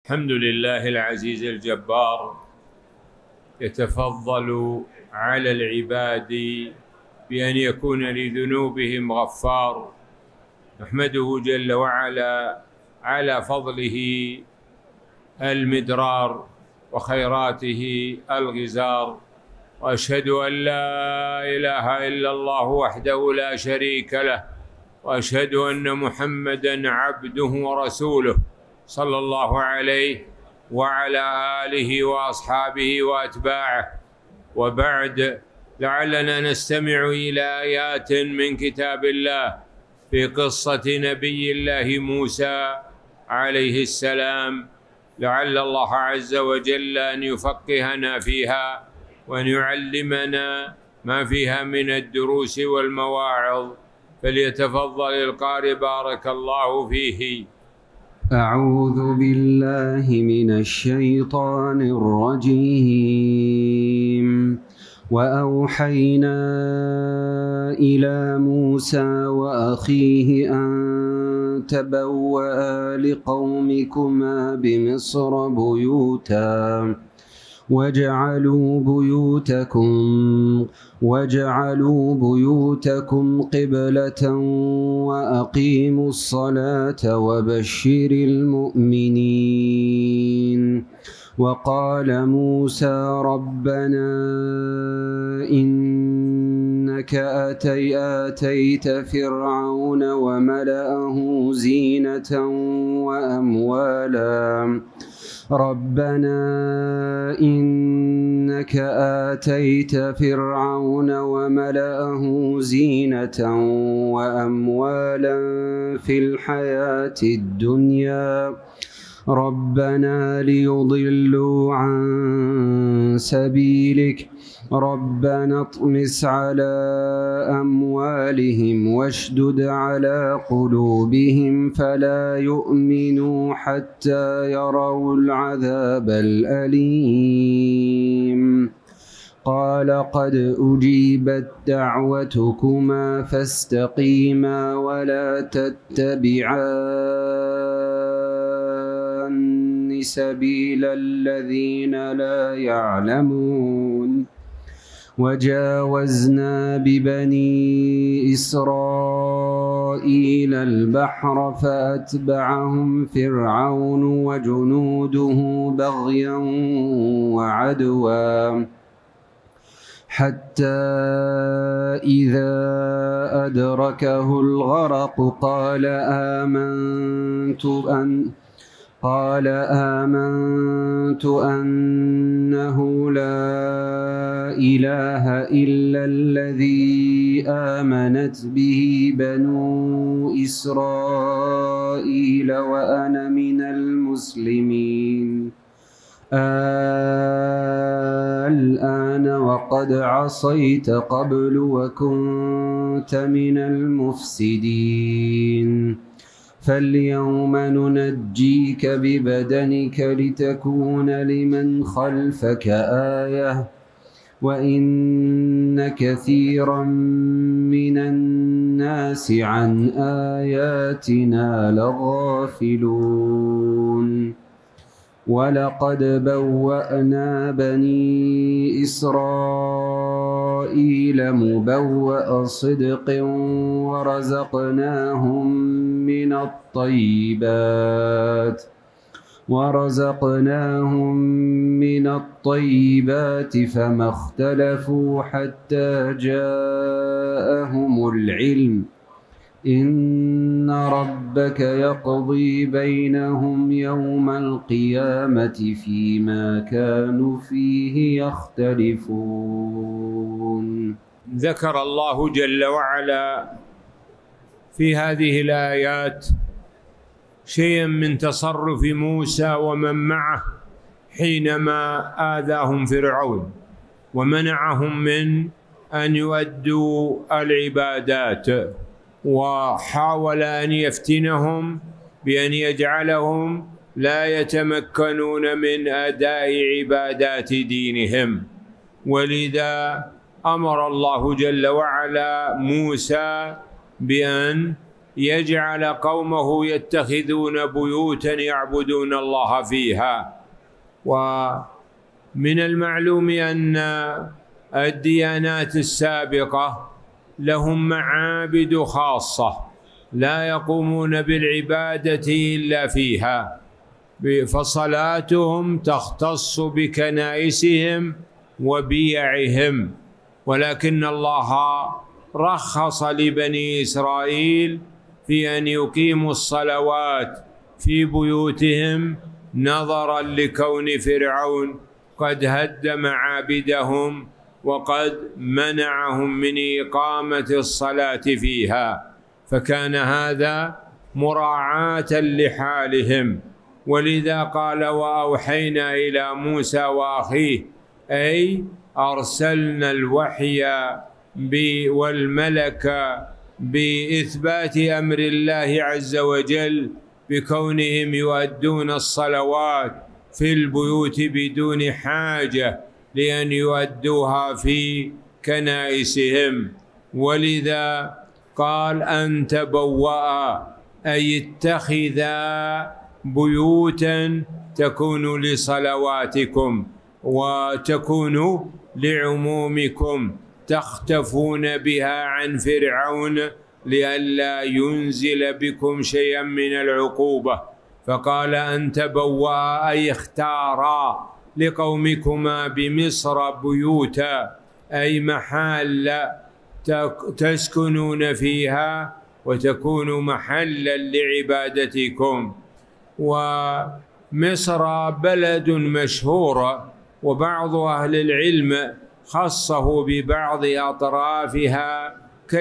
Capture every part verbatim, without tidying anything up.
الحمد لله العزيز الجبار، يتفضل على العباد بأن يكون لذنوبهم غفار. نحمده جل وعلا على فضله المدرار وخيراته الغزار، وأشهد أن لا إله إلا الله وحده لا شريك له، وأشهد أن محمدًا عبده ورسوله صلى الله عليه وعلى آله وأصحابه وأتباعه. وبعد، لعلنا نستمع إلى آيات من كتاب الله في قصة نبي الله موسى عليه السلام، لعل الله عز وجل أن يفقهنا فيها وأن يعلمنا ما فيها من الدروس والمواعظ. فليتفضل القارئ بارك الله فيه. أعوذ بالله من الشيطان الرجيم. وأوحينا إلى موسى وأخيه أن تبوأ لقومكما بمصر بيوتا وَاجْعَلُوا بُيُوتَكُمْ وَاجْعَلُوا بُيُوتَكُمْ قِبْلَةً وَأَقِيمُوا الصَّلَاةَ وَبَشِّرِ الْمُؤْمِنِينَ. وقال موسى ربنا إنك أتي آتيت فرعون وملأه زينة وأموالا ربنا إنك آتيت فرعون وملأه زينة وأموالا في الحياة الدنيا ربنا ليضلوا عن سبيلك ربنا اطمس على أموالهم واشدد على قلوبهم فلا يؤمنوا حتى يروا العذاب الأليم. قال قد أجيبت دعوتكما فاستقيما ولا تتبعان سبيل الذين لا يعلمون. وجاوزنا ببني إسرائيل البحر فأتبعهم فرعون وجنوده بغيا وعدوا حتى إذا أدركه الغرق قال آمنت أن قال آمنت أنه لا إله إلا الذي آمنت به بنو إسرائيل وأنا من المسلمين. الآن وقد عصيت قبل وكنت من المفسدين فاليوم ننجيك ببدنك لتكون لمن خلفك آية وإن كثيرا من الناس عن آياتنا لغافلون. ولقد بوأنا بني إسرائيل مبوأ صدق ورزقناهم من الطيبات ورزقناهم من الطيبات فما اختلفوا حتى جاءهم العلم إن ربك يقضي بينهم يوم القيامة فيما كانوا فيه يختلفون. ذكر الله جل وعلا في هذه الآيات شيئا من تصرف موسى ومن معه حينما آذاهم فرعون ومنعهم من أن يؤدوا العبادات، وحاول أن يفتنهم بأن يجعلهم لا يتمكنون من أداء عبادات دينهم. ولذا أمر الله جل وعلا موسى بأن يجعل قومه يتخذون بيوتا يعبدون الله فيها. ومن المعلوم أن الديانات السابقة لهم معابد خاصة لا يقومون بالعبادة إلا فيها، فصلاتهم تختص بكنائسهم وبيعهم، ولكن الله رخص لبني إسرائيل في أن يقيموا الصلوات في بيوتهم نظرا لكون فرعون قد هد معابدهم وقد منعهم من إقامة الصلاة فيها، فكان هذا مراعاة لحالهم. ولذا قال وأوحينا إلى موسى وأخيه، أي أرسلنا الوحي والملك بإثبات أمر الله عز وجل بكونهم يؤدون الصلوات في البيوت بدون حاجة لأن يؤدوها في كنائسهم. ولذا قال أن تبوأ، أي اتخذا بيوتا تكون لصلواتكم وتكون لعمومكم تختفون بها عن فرعون لئلا ينزل بكم شيئا من العقوبة. فقال أن تبوأ أي اختارا لقومكما بمصر بيوتا، أي محل تسكنون فيها وتكون محلا لعبادتكم. ومصر بلد مشهور، وبعض أهل العلم خصه ببعض أطرافها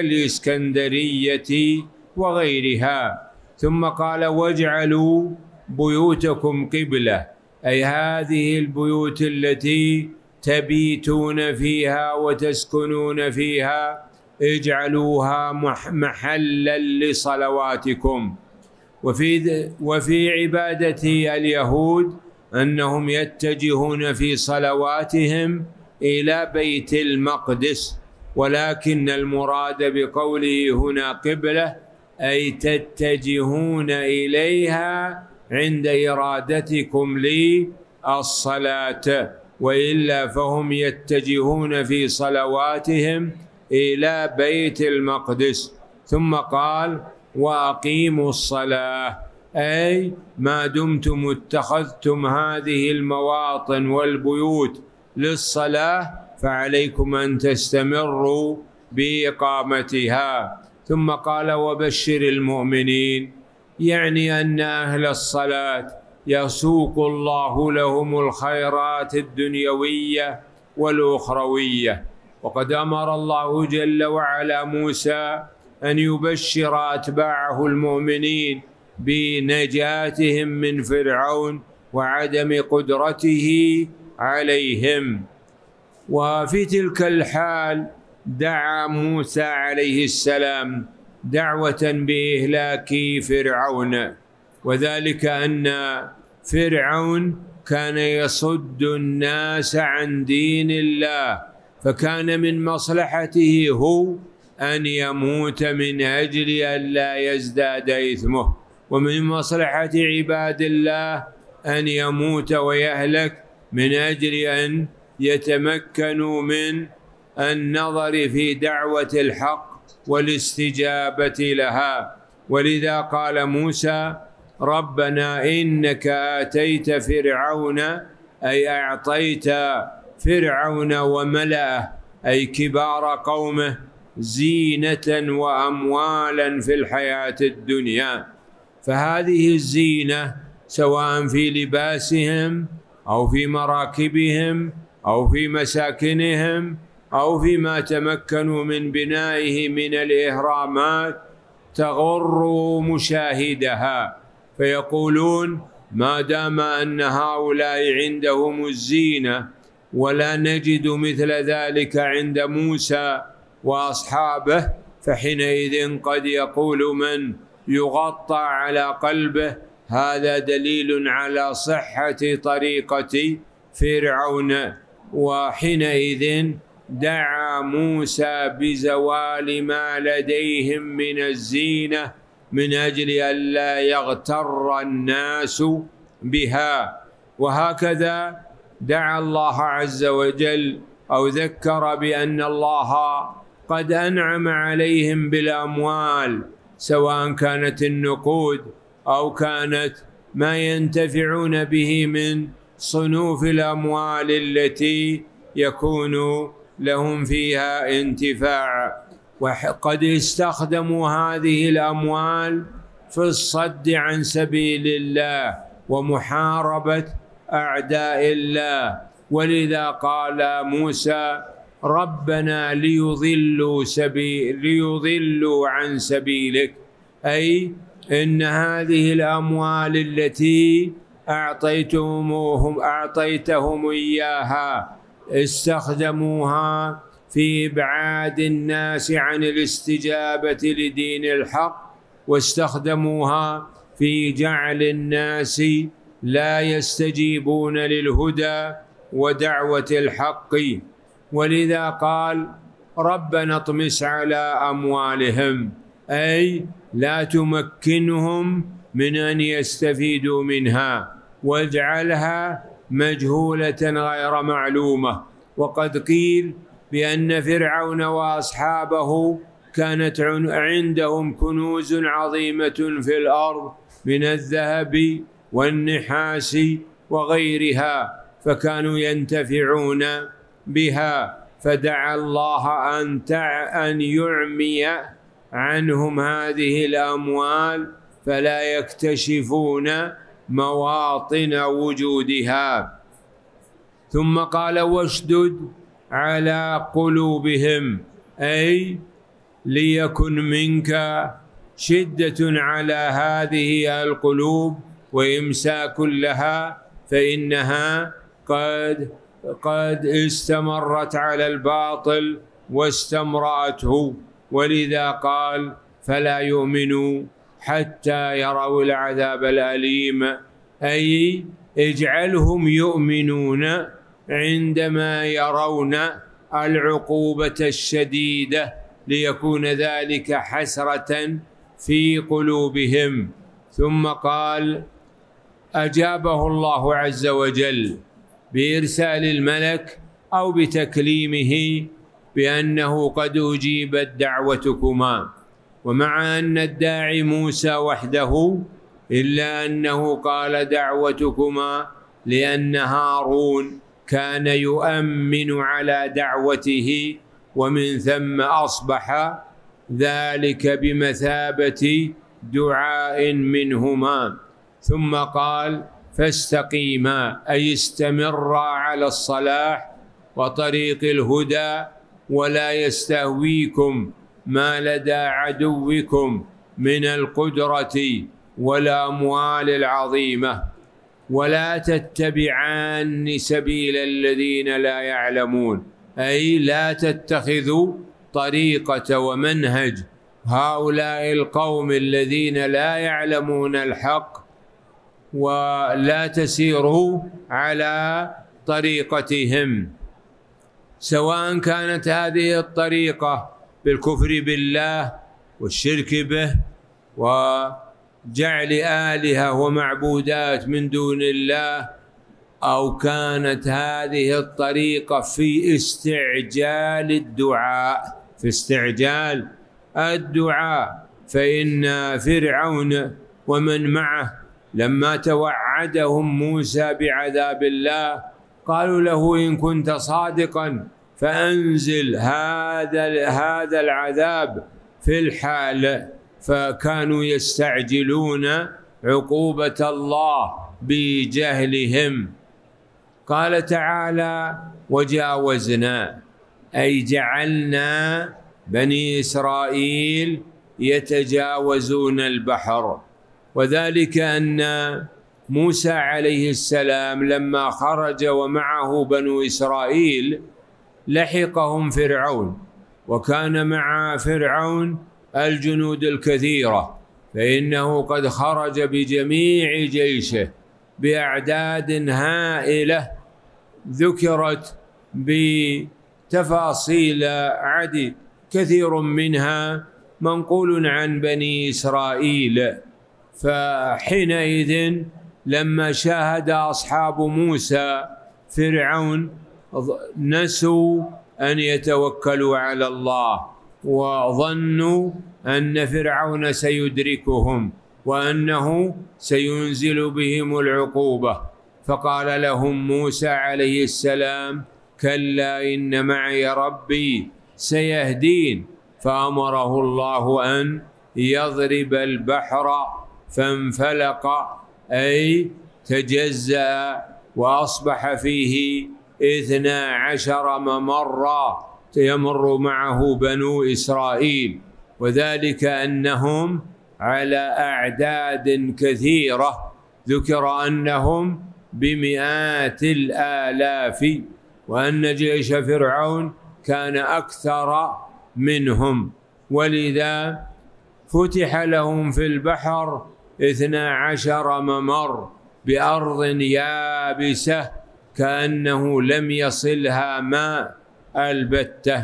كالإسكندرية وغيرها. ثم قال واجعلوا بيوتكم قبلة، أي هذه البيوت التي تبيتون فيها وتسكنون فيها اجعلوها محلا لصلواتكم. وفي وفي عبادة اليهود أنهم يتجهون في صلواتهم إلى بيت المقدس، ولكن المراد بقوله هنا قبلة أي تتجهون إليها عند إرادتكم للصلاة، وإلا فهم يتجهون في صلواتهم إلى بيت المقدس. ثم قال وأقيموا الصلاة، أي ما دمتم اتخذتم هذه المواطن والبيوت للصلاة فعليكم أن تستمروا بإقامتها. ثم قال وبشر المؤمنين، يعني أن أهل الصلاة يسوق الله لهم الخيرات الدنيوية والأخروية. وقد أمر الله جل وعلا موسى أن يبشر أتباعه المؤمنين بنجاتهم من فرعون وعدم قدرته عليهم. وفي تلك الحال دعا موسى عليه السلام دعوة بإهلاك فرعون، وذلك أن فرعون كان يصد الناس عن دين الله، فكان من مصلحته هو أن يموت من أجل أن لا يزداد إثمه، ومن مصلحة عباد الله أن يموت ويهلك من أجل أن يتمكنوا من النظر في دعوة الحق والاستجابة لها. ولذا قال موسى ربنا إنك آتيت فرعون، أي أعطيت فرعون وملأه أي كبار قومه زينة وأموالا في الحياة الدنيا. فهذه الزينة سواء في لباسهم أو في مراكبهم أو في مساكنهم أو فيما تمكنوا من بنائه من الإهرامات تغر مشاهدها، فيقولون ما دام أن هؤلاء عندهم الزينة ولا نجد مثل ذلك عند موسى وأصحابه، فحينئذ قد يقول من يغطى على قلبه هذا دليل على صحة طريقة فرعون. وحينئذ دعا موسى بزوال ما لديهم من الزينة من أجل ألا يغتر الناس بها. وهكذا دعا الله عز وجل أو ذكر بأن الله قد أنعم عليهم بالأموال، سواء كانت النقود أو كانت ما ينتفعون به من صنوف الأموال التي يكون لهم فيها انتفاع. وقد استخدموا هذه الأموال في الصد عن سبيل الله ومحاربة أعداء الله. ولذا قال موسى: ربنا ليضلوا سبيل ليضلوا عن سبيلك، أي إن هذه الأموال التي أعطيتهم أعطيتهم إياها استخدموها في إبعاد الناس عن الاستجابة لدين الحق، واستخدموها في جعل الناس لا يستجيبون للهدى ودعوة الحق. ولذا قال: ربنا اطمس على أموالهم، أي لا تمكنهم من أن يستفيدوا منها، واجعلها مجهولة غير معلومة. وقد قيل بأن فرعون وأصحابه كانت عندهم كنوز عظيمة في الأرض من الذهب والنحاس وغيرها، فكانوا ينتفعون بها، فدعا الله أن أن يعمي عنهم هذه الأموال فلا يكتشفون مواطن وجودها. ثم قال: واشدد على قلوبهم، أي ليكن منك شدة على هذه القلوب وإمساك لها، فإنها قد قد استمرت على الباطل واستمرأته. ولذا قال: فلا يؤمنوا حتى يروا العذاب الأليم، أي اجعلهم يؤمنون عندما يرون العقوبة الشديدة، ليكون ذلك حسرة في قلوبهم. ثم قال: أجابه الله عز وجل بإرسال الملك أو بتكليمه بأنه قد أجيبت دعوتكما. ومع أن الداعي موسى وحده، إلا أنه قال دعوتكما لأن هارون كان يؤمن على دعوته، ومن ثم أصبح ذلك بمثابة دعاء منهما. ثم قال: فاستقيما، أي استمرا على الصلاح وطريق الهدى، ولا يستهويكم ما لدى عدوكم من القدرة والأموال العظيمة، ولا تتبعان سبيل الذين لا يعلمون، أي لا تتخذوا طريقة ومنهج هؤلاء القوم الذين لا يعلمون الحق، ولا تسيروا على طريقتهم، سواء كانت هذه الطريقة بالكفر بالله والشرك به وجعل آلهة ومعبودات من دون الله، أو كانت هذه الطريقة في استعجال الدعاء في استعجال الدعاء فإن فرعون ومن معه لما توعدهم موسى بعذاب الله قالوا له: إن كنت صادقا فأنزل هذا هذا العذاب في الحال، فكانوا يستعجلون عقوبة الله بجهلهم. قال تعالى: وجاوزنا، أي جعلنا بني إسرائيل يتجاوزون البحر. وذلك أن موسى عليه السلام لما خرج ومعه بنو إسرائيل لحقهم فرعون، وكان مع فرعون الجنود الكثيرة، فإنه قد خرج بجميع جيشه بأعداد هائلة ذكرت بتفاصيل عدد، كثير منها منقول عن بني إسرائيل. فحينئذ لما شاهد أصحاب موسى فرعون نسوا أن يتوكلوا على الله، وظنوا أن فرعون سيدركهم وأنه سينزل بهم العقوبة. فقال لهم موسى عليه السلام: كلا إن معي ربي سيهدين. فأمره الله أن يضرب البحر فانفلق، أي تجزأ، وأصبح فيه اثنا عشر ممرا يمر معه بنو إسرائيل، وذلك أنهم على أعداد كثيرة، ذكر أنهم بمئات الآلاف، وأن جيش فرعون كان أكثر منهم، ولذا فتح لهم في البحر اثنا عشر ممر بأرض يابسة كأنه لم يصلها ماء البتة.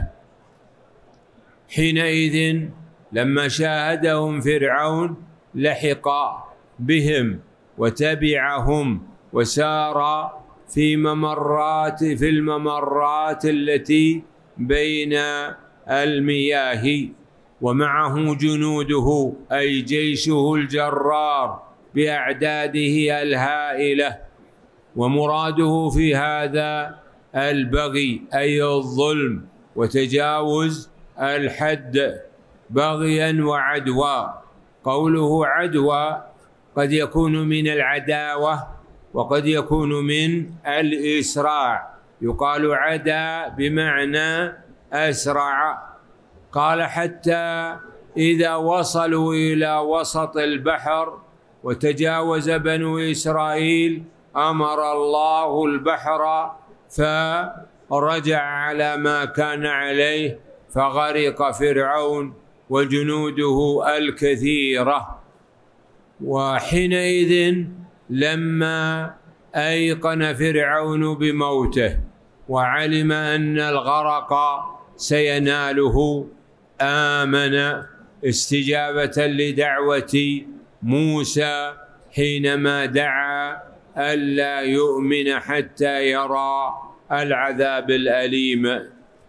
حينئذ لما شاهدهم فرعون لحق بهم وتبعهم وسار في ممرات في الممرات التي بين المياه، ومعه جنوده أي جيشه الجرار بأعداده الهائلة. ومراده في هذا البغي أي الظلم وتجاوز الحد بغيا وعدوى. قوله عدوى قد يكون من العداوة وقد يكون من الإسراع، يقال عدا بمعنى أسرع. قال حتى إذا وصلوا إلى وسط البحر وتجاوز بنو إسرائيل أمر الله البحر فرجع على ما كان عليه، فغرق فرعون وجنوده الكثيرة. وحينئذ لما أيقن فرعون بموته وعلم أن الغرق سيناله آمن استجابة لدعوة موسى حينما دعا ألا يؤمن حتى يرى العذاب الأليم.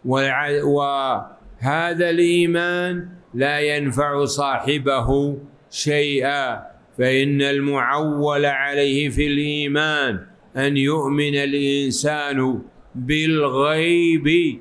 وهذا الإيمان لا ينفع صاحبه شيئا، فإن المعول عليه في الإيمان أن يؤمن الإنسان بالغيب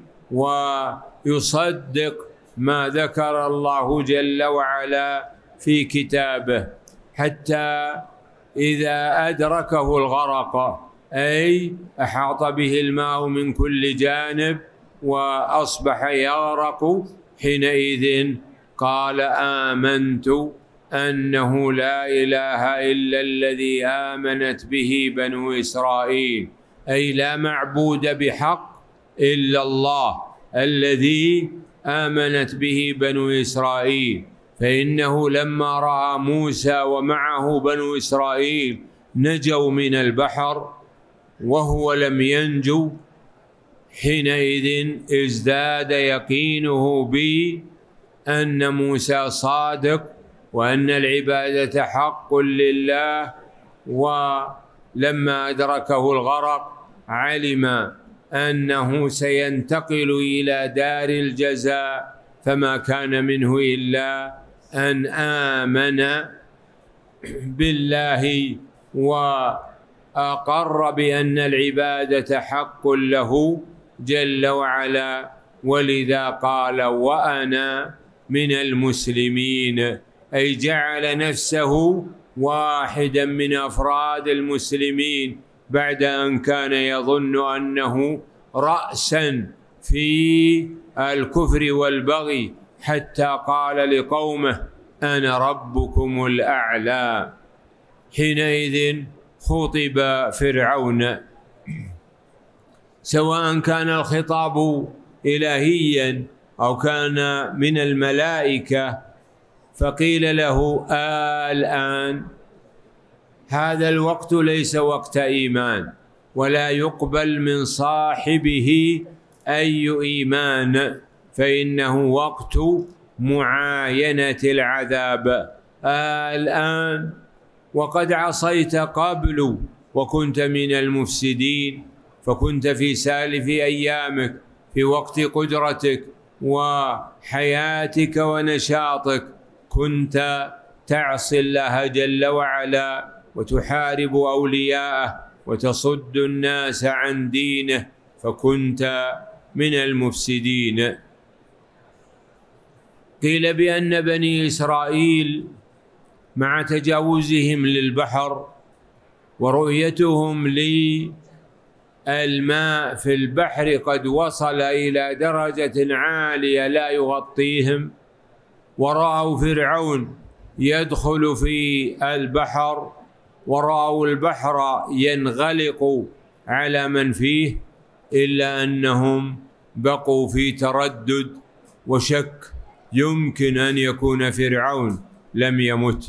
ويصدق ما ذكر الله جل وعلا في كتابه، حتى إذا أدركه الغرق أي أحاط به الماء من كل جانب وأصبح يغرق، حينئذ قال آمنت أنه لا إله إلا الذي آمنت به بنو إسرائيل، أي لا معبود بحق إلا الله الذي آمنت به بنو إسرائيل. فإنه لما رأى موسى ومعه بنو إسرائيل نجوا من البحر وهو لم ينجو، حينئذ ازداد يقينه بأن موسى صادق وأن العبادة حق لله. ولما أدركه الغرق علم أنه سينتقل إلى دار الجزاء، فما كان منه إلا أن آمن بالله وأقر بأن العبادة حق له جل وعلا، ولذا قال وأنا من المسلمين، أي جعل نفسه واحدا من أفراد المسلمين بعد أن كان يظن أنه رأسا في الكفر والبغي، حتى قال لقومه أنا ربكم الأعلى. حينئذ خطب فرعون، سواء كان الخطاب إلهيا أو كان من الملائكة، فقيل له آه الآن هذا الوقت ليس وقت إيمان، ولا يقبل من صاحبه أي إيمان، فإنه وقت معاينة العذاب. الآن وقد عصيت قبل وكنت من المفسدين، فكنت في سالف أيامك في وقت قدرتك وحياتك ونشاطك كنت تعصي الله جل وعلا وتحارب أولياءه وتصد الناس عن دينه، فكنت من المفسدين. قيل بأن بني إسرائيل مع تجاوزهم للبحر ورؤيتهم للماء في البحر قد وصل إلى درجة عالية لا يغطيهم، ورأوا فرعون يدخل في البحر ورأوا البحر ينغلق على من فيه، إلا أنهم بقوا في تردد وشك، يمكن أن يكون فرعون لم يمت،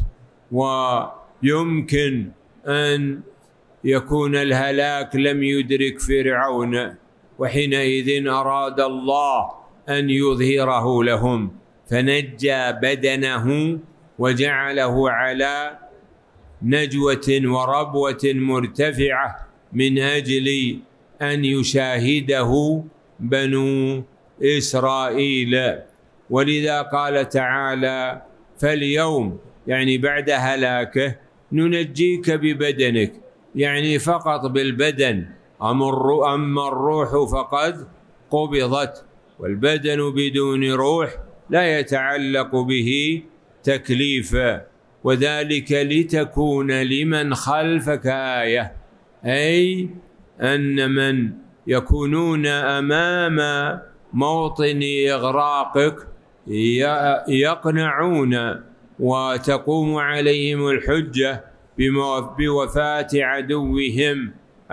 ويمكن أن يكون الهلاك لم يدرك فرعون، وحينئذ أراد الله أن يظهره لهم فنجى بدنه وجعله على نجوة وربوة مرتفعة من أجل أن يشاهده بنو إسرائيل. ولذا قال تعالى: فاليوم، يعني بعد هلاكه، ننجيك ببدنك، يعني فقط بالبدن، أما الروح فقد قبضت، والبدن بدون روح لا يتعلق به تكليفا، وذلك لتكون لمن خلفك آية، أي أن من يكونون أمام موطن إغراقك يقنعون وتقوم عليهم الحجة بوفاة عدوهم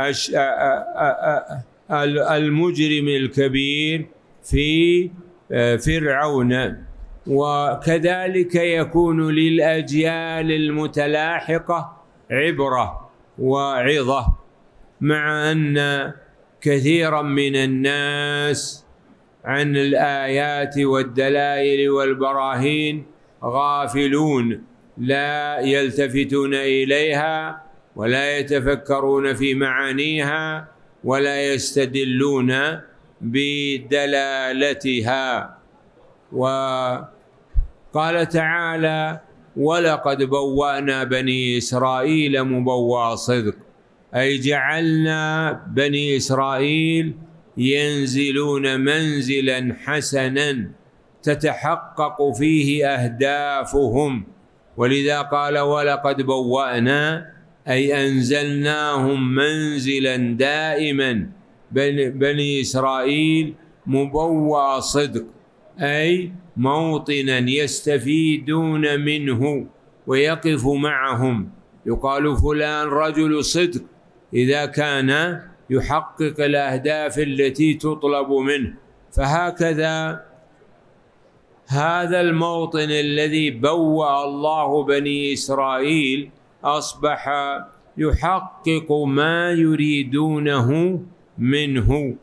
المجرم الكبير في فرعون. وكذلك يكون للأجيال المتلاحقة عبرة وعظة، مع أن كثيرا من الناس عن الآيات والدلائل والبراهين غافلون، لا يلتفتون إليها ولا يتفكرون في معانيها ولا يستدلون بدلالتها. وقال تعالى: ولقد بوأنا بني إسرائيل مبوأ صدق، أي جعلنا بني إسرائيل ينزلون منزلا حسنا تتحقق فيه أهدافهم. ولذا قال: ولقد بوأنا، أي أنزلناهم منزلا دائما بني إسرائيل مبوأ صدق، أي موطنا يستفيدون منه ويقف معهم. يقال فلان رجل صدق إذا كان يحقق الأهداف التي تطلب منه. فهكذا هذا الموطن الذي بوأ الله بني إسرائيل أصبح يحقق ما يريدونه منه.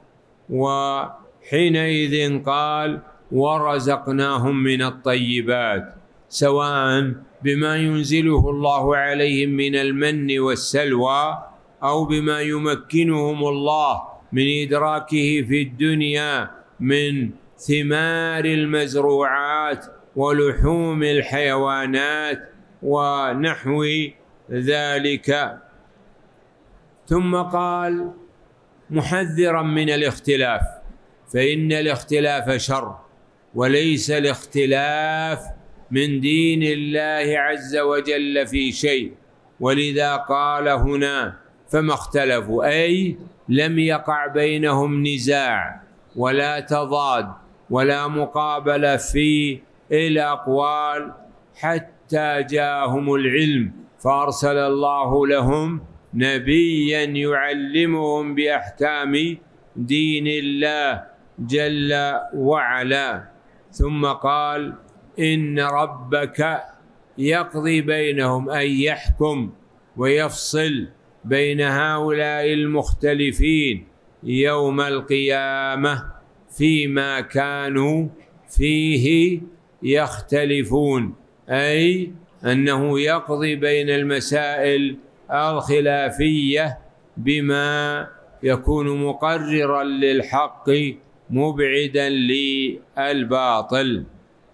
وحينئذ قال: ورزقناهم من الطيبات، سواء بما ينزله الله عليهم من المن والسلوى أو بما يمكنهم الله من إدراكه في الدنيا من ثمار المزروعات ولحوم الحيوانات ونحو ذلك. ثم قال محذرا من الاختلاف، فإن الاختلاف شر، وليس الاختلاف من دين الله عز وجل في شيء. ولذا قال هنا: فما اختلفوا، أي لم يقع بينهم نزاع ولا تضاد ولا مقابلة في الأقوال حتى جاءهم العلم، فأرسل الله لهم نبيا يعلمهم بأحكام دين الله جل وعلا. ثم قال: إن ربك يقضي بينهم، أي يحكم ويفصل بين هؤلاء المختلفين يوم القيامة فيما كانوا فيه يختلفون، أي أنه يقضي بين المسائل الخلافية بما يكون مقررا للحق مبعدا للباطل.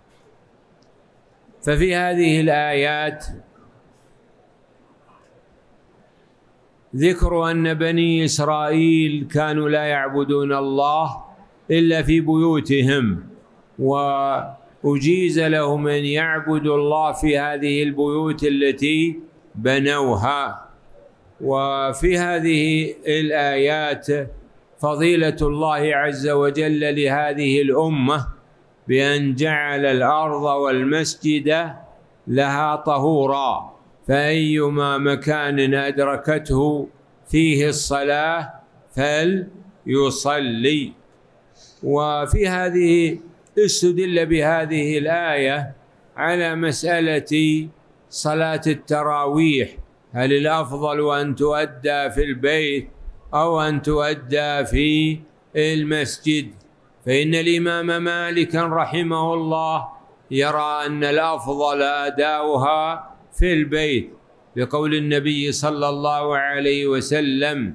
ففي هذه الآيات ذكر أن بني إسرائيل كانوا لا يعبدون الله إلا في بيوتهم، وأجيز لهم أن يعبدوا الله في هذه البيوت التي بنوها. وفي هذه الآيات فضيلة الله عز وجل لهذه الأمة بأن جعل الأرض والمسجد لها طهورا، فأيما مكان أدركته فيه الصلاة فليصلي. وفي هذه استدل بهذه الآية على مسألة صلاة التراويح، هل الأفضل أن تؤدى في البيت أو أن تؤدى في المسجد؟ فإن الإمام مالك رحمه الله يرى أن الأفضل أداؤها في البيت، بقول النبي صلى الله عليه وسلم: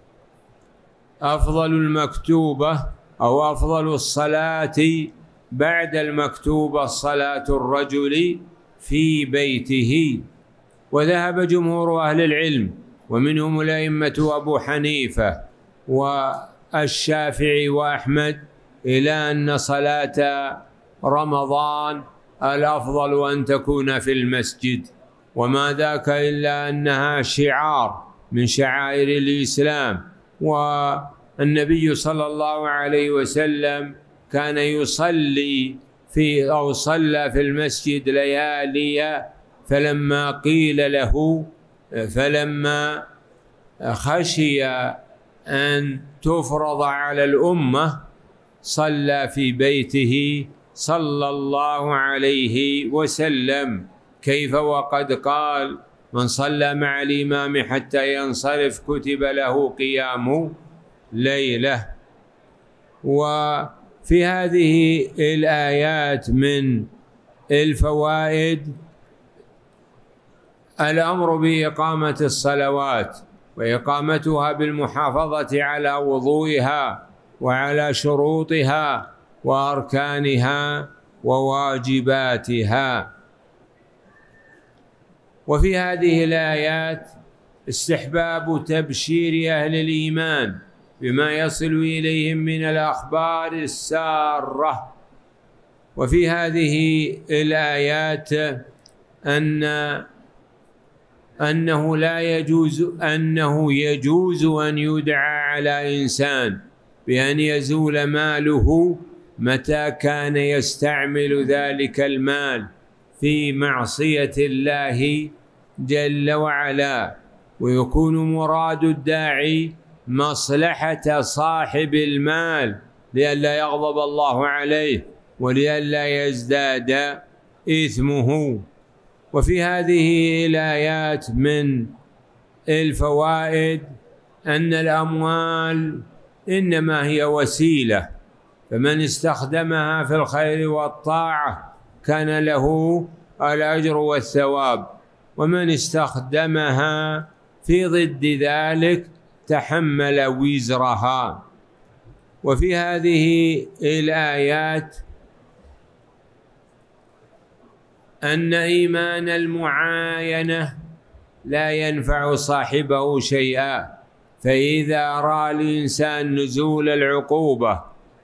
أفضل المكتوبة أو أفضل الصلاة بعد المكتوبة صلاة الرجل في بيته. وذهب جمهور أهل العلم ومنهم الأئمة أبو حنيفة والشافعي وأحمد إلى أن صلاة رمضان الأفضل أن تكون في المسجد، وما ذاك إلا أنها شعار من شعائر الإسلام، والنبي صلى الله عليه وسلم كان يصلي في أو صلى في المسجد ليالي، فلما قيل له فلما خشي أن تفرض على الأمة صلى في بيته صلى الله عليه وسلم. كيف وقد قال: من صلى مع الإمام حتى ينصرف كتب له قيام ليلة. وفي هذه الآيات من الفوائد الأمر بإقامة الصلوات، وإقامتها بالمحافظة على وضوئها وعلى شروطها وأركانها وواجباتها. وفي هذه الآيات استحباب تبشير أهل الإيمان بما يصل إليهم من الأخبار السارة. وفي هذه الآيات أن أنه لا يجوز أنه يجوز أن يدعى على إنسان بأن يزول ماله متى كان يستعمل ذلك المال في معصية الله جل وعلا، ويكون مراد الداعي مصلحة صاحب المال لئلا يغضب الله عليه ولئلا يزداد إثمه. وفي هذه الآيات من الفوائد أن الأموال إنما هي وسيلة، فمن استخدمها في الخير والطاعة كان له الأجر والثواب، ومن استخدمها في ضد ذلك تحمل وزرها. وفي هذه الآيات أن إيمان المعاينة لا ينفع صاحبه شيئا، فإذا رأى الإنسان نزول العقوبة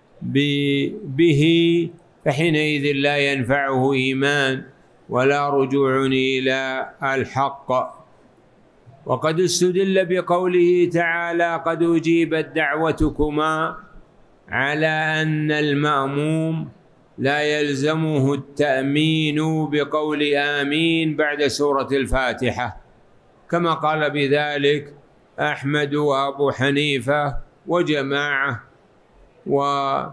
به فحينئذ لا ينفعه إيمان ولا رجوع إلى الحق. وقد استدل بقوله تعالى: قد أجيبت دعوتكما، على أن المأموم لا يلزمه التأمين بقول آمين بعد سورة الفاتحة، كما قال بذلك أحمد وأبو حنيفة وجماعة. وقد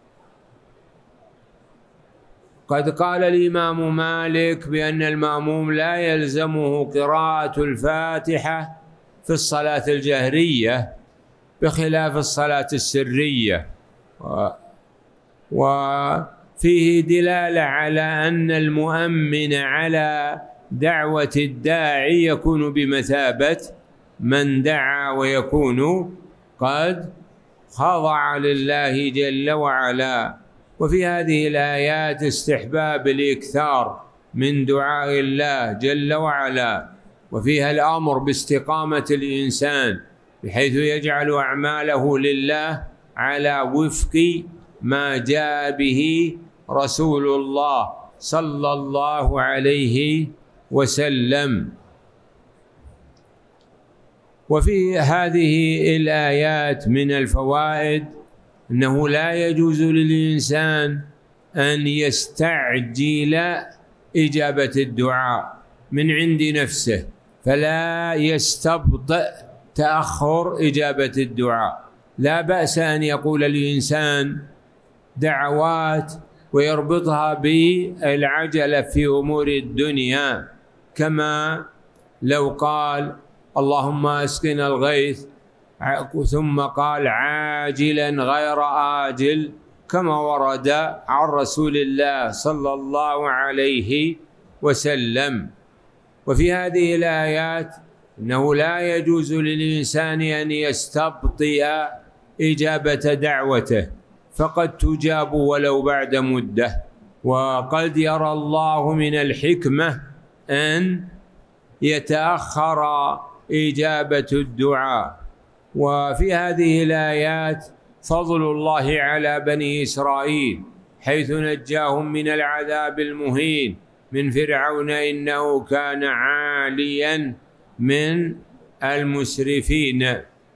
قال الإمام مالك بأن المأموم لا يلزمه قراءة الفاتحة في الصلاة الجهرية بخلاف الصلاة السرية. وفي فيه دلالة على أن المؤمن على دعوة الداعي يكون بمثابة من دعا، ويكون قد خضع لله جل وعلا. وفي هذه الآيات استحباب الإكثار من دعاء الله جل وعلا، وفيها الأمر باستقامة الإنسان بحيث يجعل أعماله لله على وفق ما جاء به رسول الله صلى الله عليه وسلم. وفي هذه الآيات من الفوائد أنه لا يجوز للإنسان أن يستعجل إجابة الدعاء من عند نفسه، فلا يستبطئ تأخر إجابة الدعاء. لا بأس أن يقول الإنسان دعوات ويربطها بالعجلة في أمور الدنيا، كما لو قال اللهم أسقنا الغيث ثم قال عاجلا غير آجل، كما ورد عن رسول الله صلى الله عليه وسلم. وفي هذه الآيات أنه لا يجوز للإنسان أن يستبطئ إجابة دعوته، فقد تجاب ولو بعد مدة، وقد يرى الله من الحكمة أن يتأخر إجابة الدعاء. وفي هذه الآيات فضل الله على بني إسرائيل حيث نجاهم من العذاب المهين من فرعون إنه كان عاليا من المسرفين.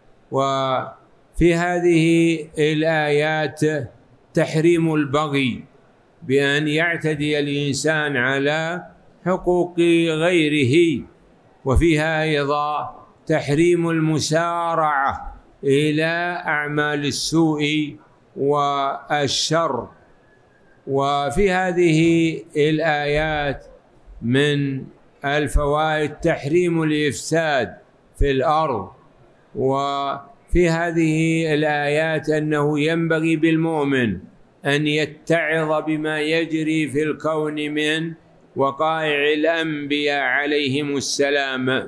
وفي هذه الآيات تحريم البغي بأن يعتدي الإنسان على حقوق غيره، وفيها أيضا تحريم المسارعة إلى أعمال السوء والشر. وفي هذه الآيات من الفوائد تحريم الإفساد في الأرض. وفي هذه الآيات أنه ينبغي بالمؤمن أن يتعظ بما يجري في الكون من وقائع الأنبياء عليهم السلام.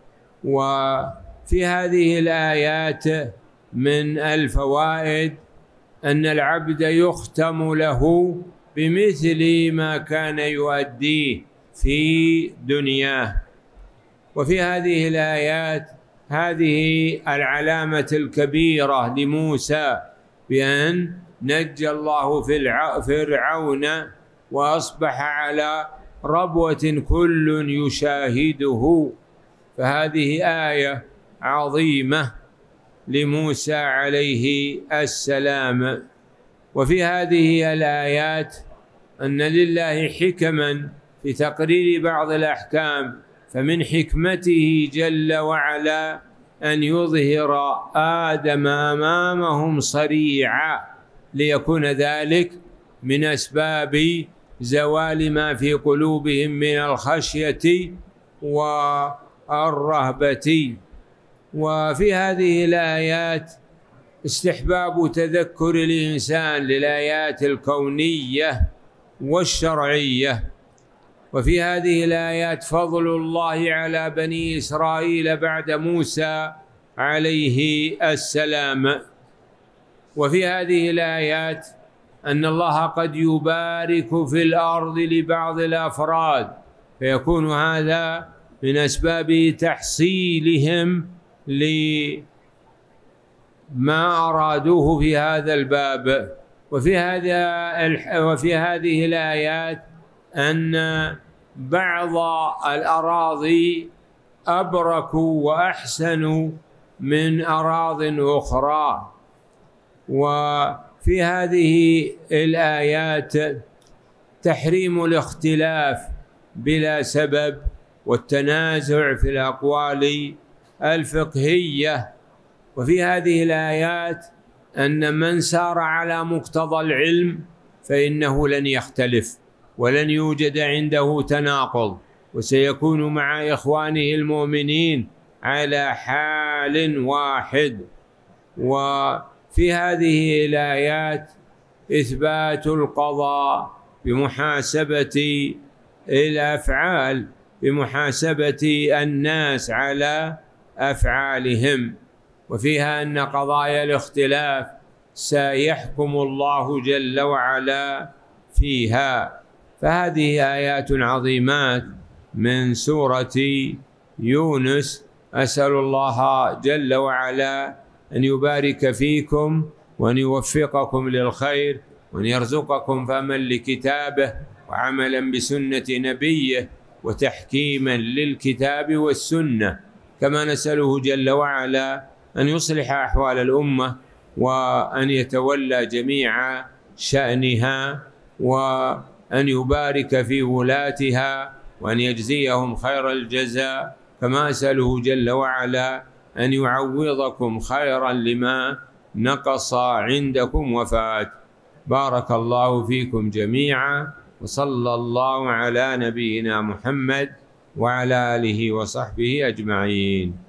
وفي هذه الآيات من الفوائد أن العبد يختم له بمثل ما كان يؤديه في دنياه. وفي هذه الآيات هذه العلامة الكبيرة لموسى بأن نجى الله فرعون وأصبح على ربوة كل يشاهده، فهذه آية عظيمة لموسى عليه السلام. وفي هذه الآيات أن لله حكما في تقرير بعض الأحكام، فمن حكمته جل وعلا أن يظهر آدم أمامهم صريعا ليكون ذلك من أسباب زوال ما في قلوبهم من الخشية والرهبة. وفي هذه الآيات استحباب تذكر الإنسان للآيات الكونية والشرعية. وفي هذه الآيات فضل الله على بني إسرائيل بعد موسى عليه السلام. وفي هذه الآيات أن الله قد يبارك في الأرض لبعض الأفراد، فيكون هذا من أسباب تحصيلهم لما أرادوه في هذا الباب. وفي هذا وفي هذه الآيات أن بعض الأراضي أبركوا وأحسنوا من أراضٍ أخرى. وفي هذه الآيات تحريم الاختلاف بلا سبب والتنازع في الأقوال الفقهية. وفي هذه الآيات أن من سار على مقتضى العلم فإنه لن يختلف ولن يوجد عنده تناقض، وسيكون مع إخوانه المؤمنين على حال واحد. وفي هذه الآيات إثبات القضاء بمحاسبة الأفعال، بمحاسبة الناس على أفعالهم، وفيها أن قضايا الاختلاف سيحكم الله جل وعلا فيها. فهذه آيات عظيمات من سورة يونس. أسأل الله جل وعلا أن يبارك فيكم وأن يوفقكم للخير وأن يرزقكم فهما لكتابه وعملا بسنة نبيه وتحكيما للكتاب والسنة. كما نسأله جل وعلا أن يصلح أحوال الأمة وأن يتولى جميع شأنها وأن يبارك في ولاتها وأن يجزيهم خير الجزاء. كما أسأله جل وعلا أن يعوضكم خيرا لما نقص عندكم وفات. بارك الله فيكم جميعا، وصلى الله على نبينا محمد وعلى آله وصحبه أجمعين.